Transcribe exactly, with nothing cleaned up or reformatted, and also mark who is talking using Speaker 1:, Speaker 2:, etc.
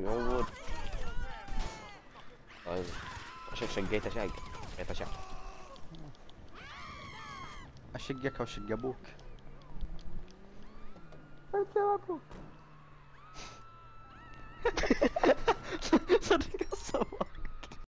Speaker 1: موجود. طيب شق شقيته شق شقيته شق.
Speaker 2: اشقك او شق ابوك.
Speaker 1: انت ابوك.